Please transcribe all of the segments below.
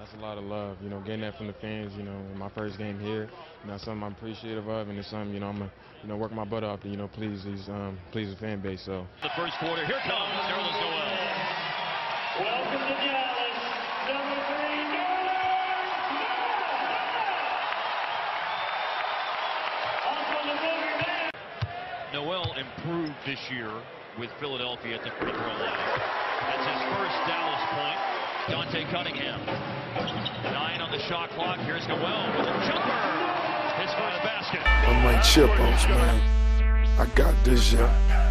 That's a lot of love, you know, getting that from the fans, you know, in my first game here. You know, that's something I'm appreciative of, and it's something, you know, I'm going to work my butt off to, you know, please the fan base. So the first quarter, here comes Nerlens Noel. Welcome to Dallas, number 3, Noel improved this year with Philadelphia at the free throw line. That's his first Dallas point. Dante Cunningham. 9 on the shot clock. Here's Noel with a jumper. His first basket. I'm like Chipos, man. I got this, yeah.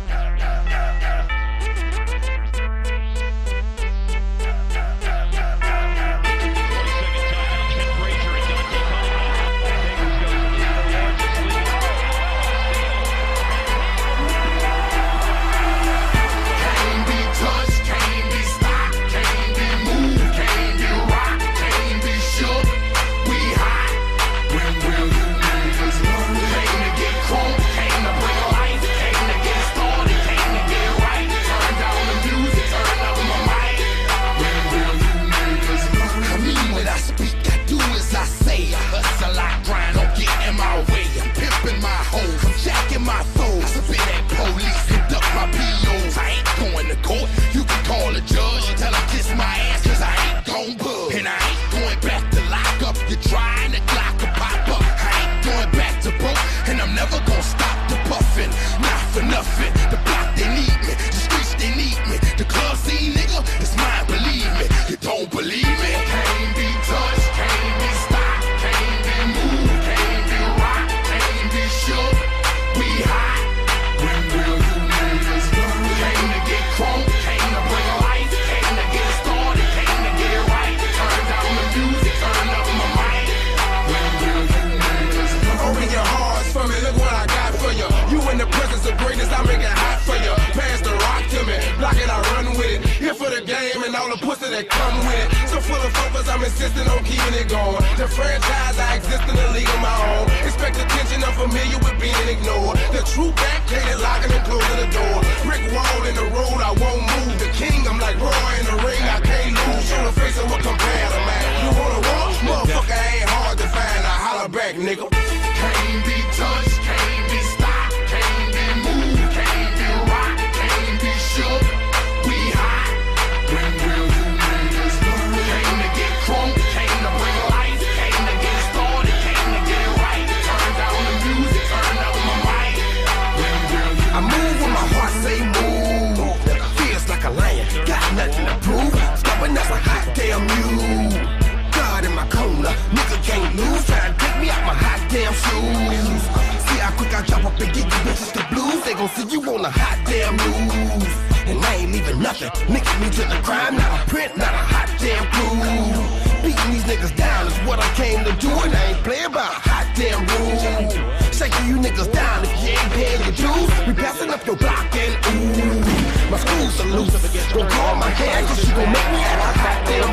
That come with it. So full of focus, I'm insisting on keeping it going. The franchise, I exist in a league of my own. Expect attention, I'm familiar with being ignored. The true backdated, locking and closing the door. Brick wall in the road, I won't move. The king, I'm like Roy in the ring, I can't lose. Show the face of what compare to man. You wanna walk? Motherfucker ain't hard to find. I holler back, nigga. Can't be touched, can't be stopped, can't be moved, can't be rocked, can't be shook. We hot. When will you niggas learn? Came to get crunk, came to bring life, came to get started, came to get right. Turn down the music, turn up my mic. When will you I move when my heart say move. Feels like a lion, got nothing to prove. Stubborn as a hot damn mule. God in my corner, nigga can't lose. Try to take me out my hot damn shoes. See how quick I drop up and get you bitches the blues. They gon' see you on a hot damn news. And I ain't leaving nothing. Niggas me to the crime, not a print, not a hot damn clue. Beating these niggas down is what I came to do, and I ain't playing by a hot damn rule. Shaking you niggas down if you ain't paying your dues. We passing up your block and ooh. My school's are loose. Don't call my hand, cause you gon' make me act a hot damn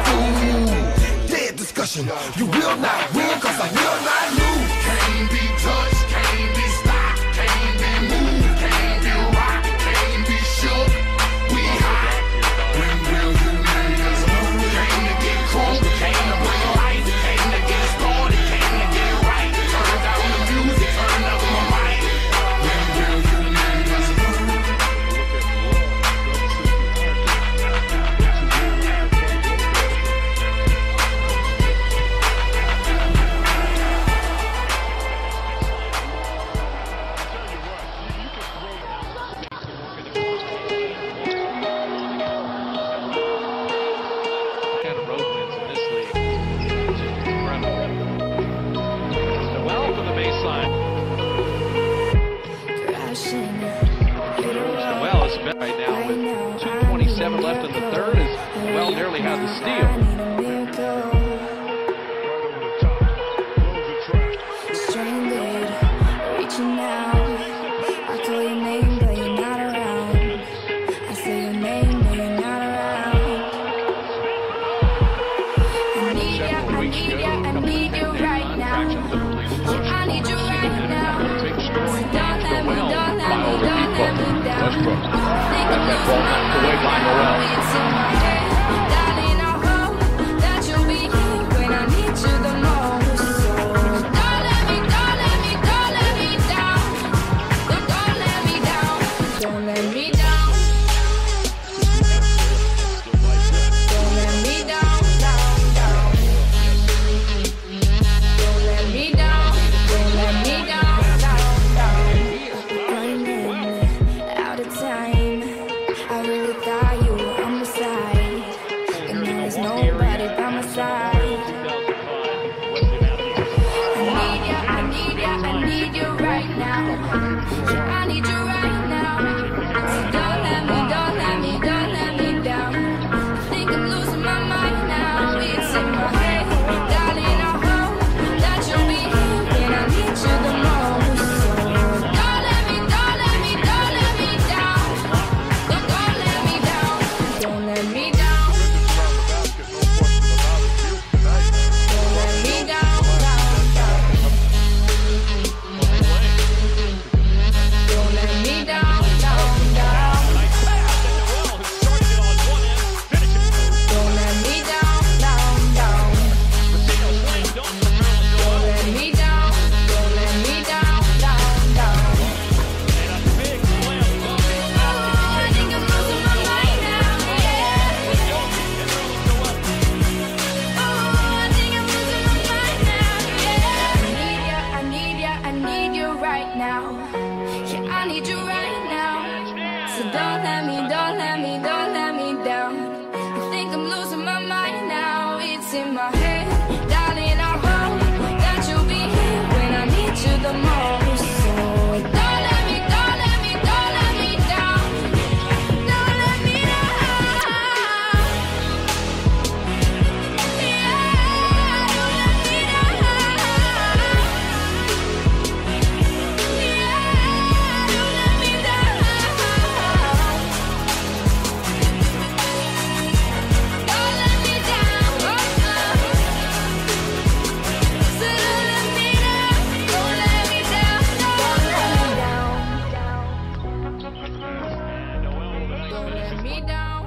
fool. Dead discussion. You will not win, cause I will not lose. Can't be touched, can't be stopped, can't be moved, can't be rocked, can't be shook. We hot. When will you niggas learn? Came to get crunk, came to bring life, came to get started, came to get right. Turn down the music, turn up my mic. When will you niggas learn? Right now with 2:27 left in the third, as Noel nearly has a steal. Reaching out, I call your name, but you're not around. I say your name, but you're not around. I need you, I need you, I need you right now. Yeah, I need you right now. Don't let me, don't let me, don't let me down. Westbrook. Got that ball knocked away by Noel. It's in my head, darling, I hope that you'll be here. in my head. Darling, I hope that you'll be here when I need you the most. So don't let me down. Don't let me down. Yeah, don't let me down. Yeah, don't let me down. Don't let me down. So don't let me down. Don't let me down. Don't let me down. Don't let me down.